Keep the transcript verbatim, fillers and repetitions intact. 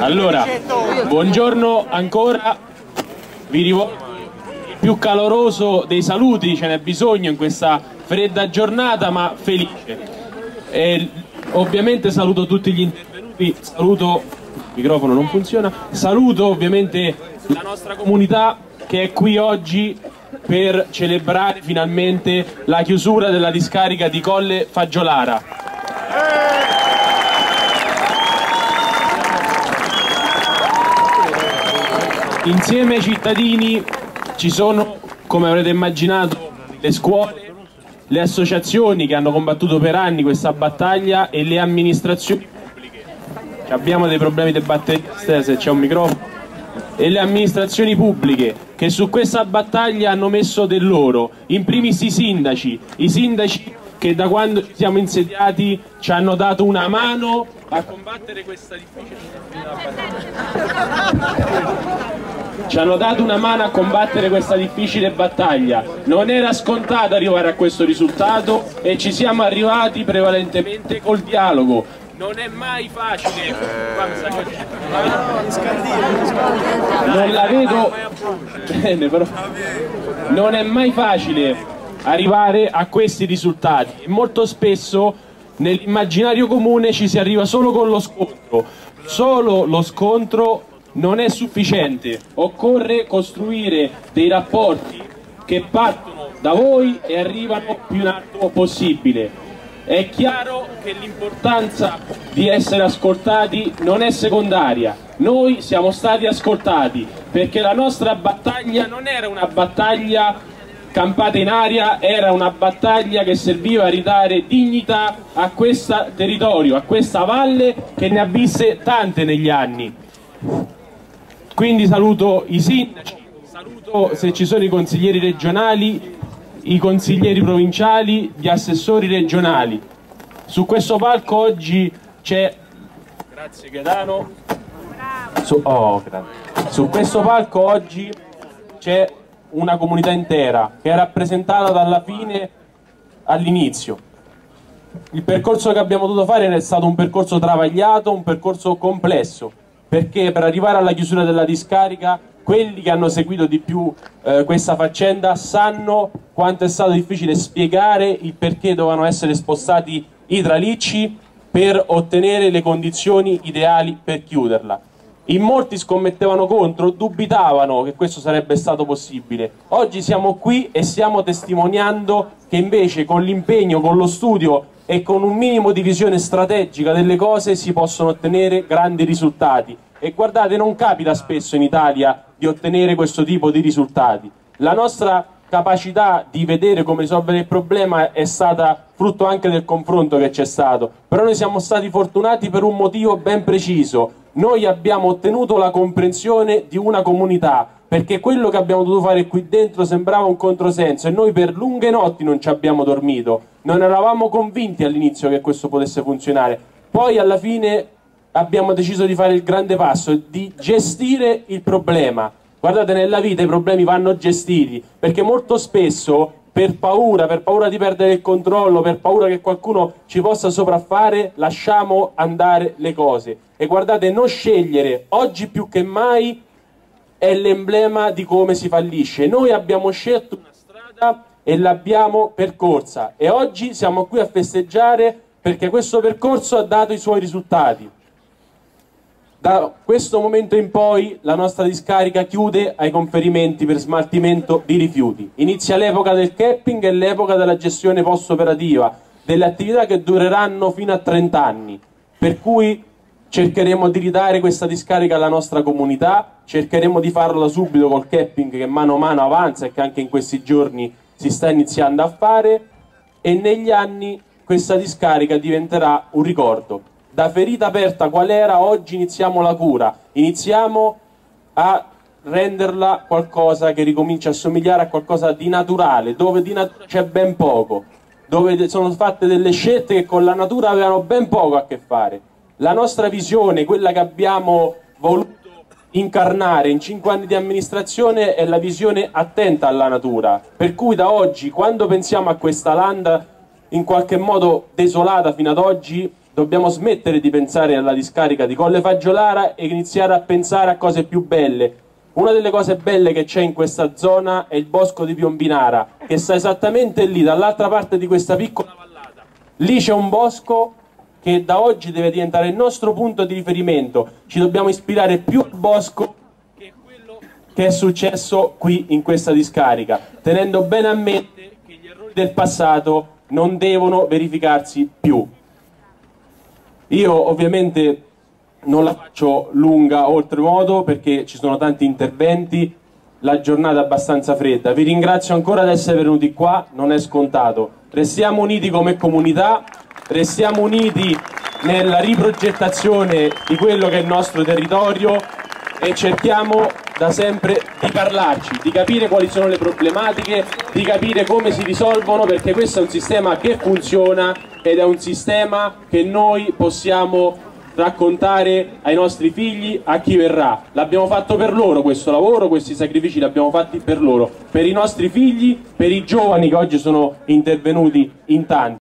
Allora, buongiorno ancora, vi rivolgo il più caloroso dei saluti, ce n'è bisogno in questa fredda giornata ma felice. E, ovviamente saluto tutti gli intervenuti, saluto, il microfono non funziona, saluto ovviamente la nostra comunità che è qui oggi per celebrare finalmente la chiusura della discarica di Colle Faggiolara. Insieme ai cittadini ci sono, come avrete immaginato, le scuole, le associazioni che hanno combattuto per anni questa battaglia e le amministrazioni pubbliche. Abbiamo dei problemi di batteria, se c'è un microfono. E le amministrazioni pubbliche che su questa battaglia hanno messo del loro, in primis i sindaci, i sindaci che da quando ci siamo insediati ci hanno dato una mano a combattere questa difficile ci hanno dato una mano a combattere questa difficile battaglia. Non era scontato arrivare a questo risultato e ci siamo arrivati prevalentemente col dialogo. Non è mai facile, non la vedo bene, però non è mai facile arrivare a questi risultati. Molto spesso nell'immaginario comune ci si arriva solo con lo scontro. Solo lo scontro non è sufficiente, occorre costruire dei rapporti che partono da voi e arrivano più in alto possibile. È chiaro che l'importanza di essere ascoltati non è secondaria. Noi siamo stati ascoltati perché la nostra battaglia non era una battaglia campata in aria, era una battaglia che serviva a ridare dignità a questo territorio, a questa valle che ne ha viste tante negli anni. Quindi saluto i sindaci, saluto se ci sono i consiglieri regionali, i consiglieri provinciali, gli assessori regionali. Su questo palco oggi c'è, grazie Gaetano, su, oh, grazie. Su questo palco oggi c'è una comunità intera che è rappresentata dalla fine all'inizio. Il percorso che abbiamo dovuto fare è stato un percorso travagliato, un percorso complesso, perché per arrivare alla chiusura della discarica quelli che hanno seguito di più eh, questa faccenda sanno quanto è stato difficile spiegare il perché dovevano essere spostati i tralicci per ottenere le condizioni ideali per chiuderla. In molti scommettevano contro, dubitavano che questo sarebbe stato possibile. Oggi siamo qui e stiamo testimoniando che invece con l'impegno, con lo studio e con un minimo di visione strategica delle cose si possono ottenere grandi risultati. E guardate, non capita spesso in Italia di ottenere questo tipo di risultati. La nostra capacità di vedere come risolvere il problema è stata frutto anche del confronto che c'è stato, però noi siamo stati fortunati per un motivo ben preciso. Noi abbiamo ottenuto la comprensione di una comunità, perché quello che abbiamo dovuto fare qui dentro sembrava un controsenso e noi per lunghe notti non ci abbiamo dormito, non eravamo convinti all'inizio che questo potesse funzionare. Poi alla fine abbiamo deciso di fare il grande passo, di gestire il problema. Guardate, nella vita i problemi vanno gestiti, perché molto spesso per paura, per paura di perdere il controllo, per paura che qualcuno ci possa sopraffare, lasciamo andare le cose. E guardate, non scegliere oggi più che mai è l'emblema di come si fallisce. Noi abbiamo scelto una strada e l'abbiamo percorsa e oggi siamo qui a festeggiare perché questo percorso ha dato i suoi risultati. Da questo momento in poi la nostra discarica chiude ai conferimenti per smaltimento di rifiuti. Inizia l'epoca del capping e l'epoca della gestione post-operativa, delle attività che dureranno fino a trenta anni, per cui cercheremo di ridare questa discarica alla nostra comunità, cercheremo di farlo da subito col capping che mano a mano avanza e che anche in questi giorni si sta iniziando a fare, e negli anni questa discarica diventerà un ricordo. Da ferita aperta qual era, oggi iniziamo la cura, iniziamo a renderla qualcosa che ricomincia a somigliare a qualcosa di naturale, dove di natura c'è ben poco, dove sono fatte delle scelte che con la natura avevano ben poco a che fare. La nostra visione, quella che abbiamo voluto incarnare in cinque anni di amministrazione, è la visione attenta alla natura, per cui da oggi, quando pensiamo a questa landa in qualche modo desolata fino ad oggi, dobbiamo smettere di pensare alla discarica di Colle Fagiolara e iniziare a pensare a cose più belle. Una delle cose belle che c'è in questa zona è il bosco di Piombinara, che sta esattamente lì, dall'altra parte di questa piccola vallata. Lì c'è un bosco che da oggi deve diventare il nostro punto di riferimento. Ci dobbiamo ispirare più al bosco che quello che è successo qui in questa discarica, tenendo bene a mente che gli errori del passato non devono verificarsi più. Io ovviamente non la faccio lunga oltremodo perché ci sono tanti interventi, la giornata è abbastanza fredda. Vi ringrazio ancora di essere venuti qua, non è scontato. Restiamo uniti come comunità, restiamo uniti nella riprogettazione di quello che è il nostro territorio e cerchiamo da sempre di parlarci, di capire quali sono le problematiche, di capire come si risolvono, perché questo è un sistema che funziona ed è un sistema che noi possiamo raccontare ai nostri figli, a chi verrà. L'abbiamo fatto per loro questo lavoro, questi sacrifici li abbiamo fatti per loro, per i nostri figli, per i giovani che oggi sono intervenuti in tanti.